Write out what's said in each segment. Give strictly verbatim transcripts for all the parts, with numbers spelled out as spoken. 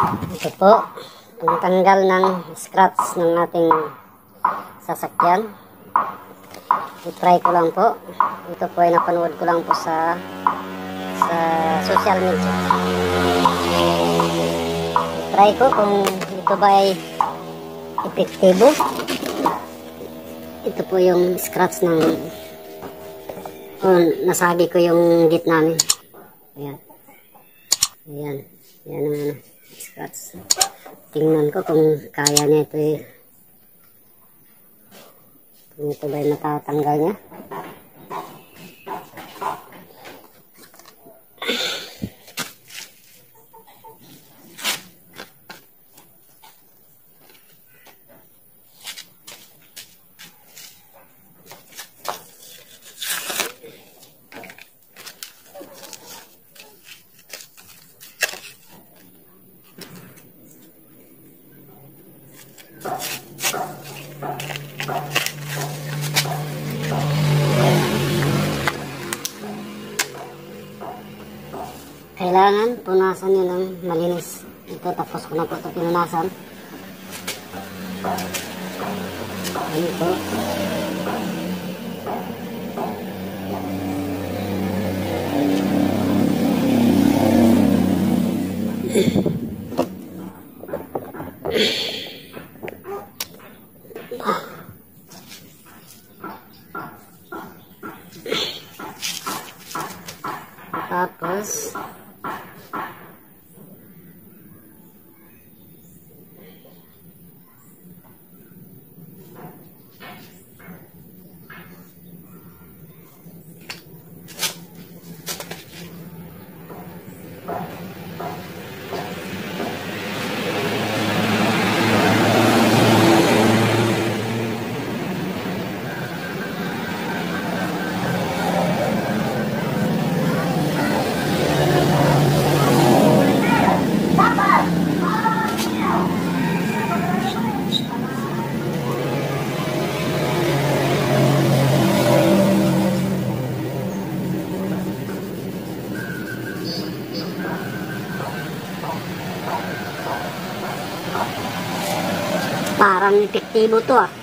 Ito po, ang tanggal ng scratch ng ating sasakyan. I-try ko lang po. Ito po ay napanood ko lang po sa sa social media. I-try ko kung ito ba ay epektibo. Ito po yung scratch ng oh, nasagi ko yung gitna namin. Ayan. Ayan. Ayan ang ano, scratch. Tingnan ko kung kaya niya ito eh. Kung ito ba yung natatanggal niya. Kailangan punasan nyo ng malinis. Ito, tapos ko na po ito pinunasan. Ano ito? Tapos parang epektibo to ah.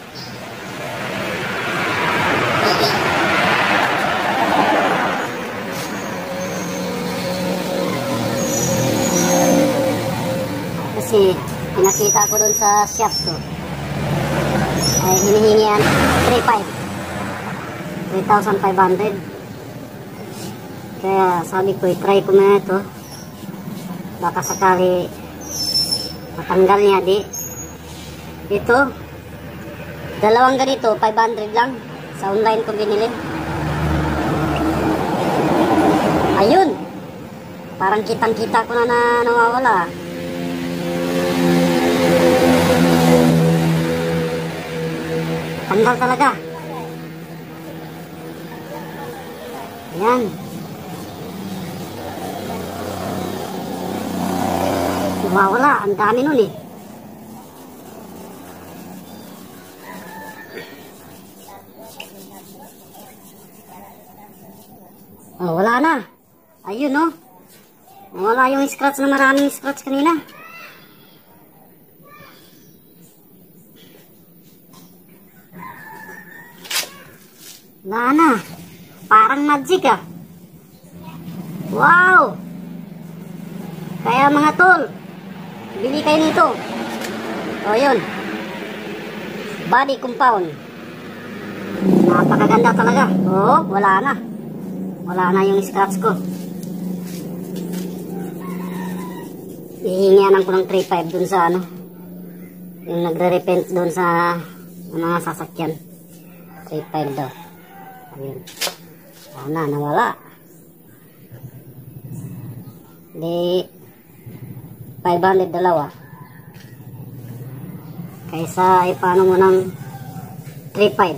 Kasi pinakita ko doon sa shop to ay hinihingi yan three thousand five hundred. Kaya sabi ko i-try ko na ito, baka sakali matanggal niya. Di ito, dalawang ganito, five hundred lang. Sa online ko binili. Ayun. Parang kitang-kita ko na na nawawala. Tanggal talaga. Ayan. Nawawala. Ang dami nun eh. Oh, wala na. Ayun, no. Wala yung scratch na maraming scratch kanina. Wala na. Parang magic ah. Wow. Kaya mga tol, bili kayo nito. O, yun. Body compound. Napakaganda talaga. Oh, wala na. Wala na yung scratch ko. Hihingianan ko ng three five dun sa ano, yung nagre-repent dun sa mga sasakyan. three five daw. Ayun. Wala na, nawala. Di five hundred dalawa. Kaysa ipano mo ng three five.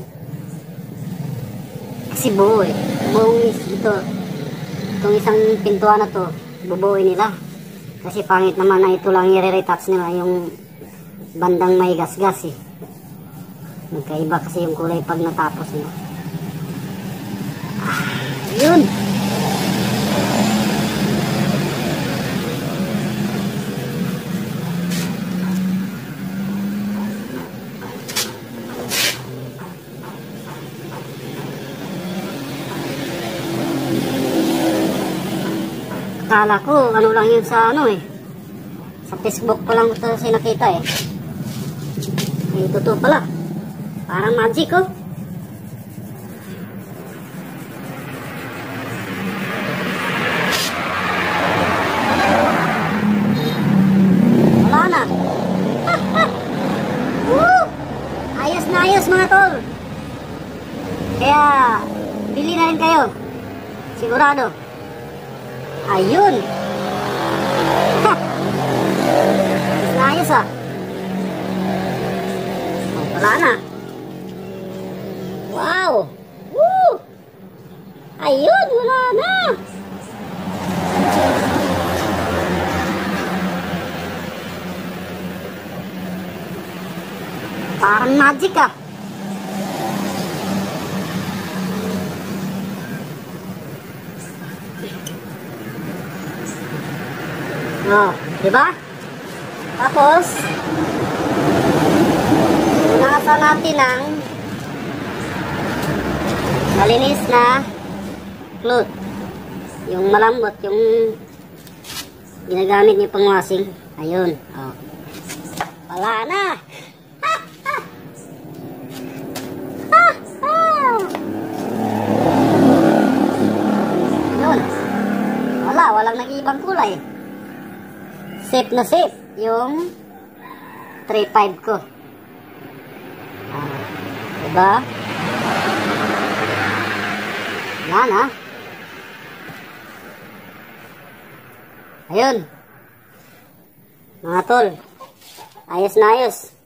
Kasi buo eh. Buong ito, itong isang pintuan na to, bubuoy nila. Kasi pangit naman na ito lang i-retouch nila, yung bandang may gas-gas eh. Magkaiba kasi yung kulay pag natapos nila. Ah, yun! Akala ko, ano lang yun sa ano eh. Sa Facebook pa lang ito sinakita eh. Eh, totoo pala. Parang magic oh. Wala na. Woo! Ayos na ayos mga tol. Kaya, bili na rin kayo. Sigurado. Ayun. Ha! Ayos na ayos ah. Oh, wala na. Wow! Woo! Ayun, wala na. Parang magic ah. Oh, diba? Tapos, nasa natin ang malinis na cloth. Yung malambot, yung ginagamit niyo pang washing. Ayun. Oh. Wala na. Ha, ha. Ha, ha. Ayun. Wala, walang nag-iibang kulay. Safe na safe yung three five ko. Ah, diba? Yan ha. Ayun. Mga tol. Ayos na ayos.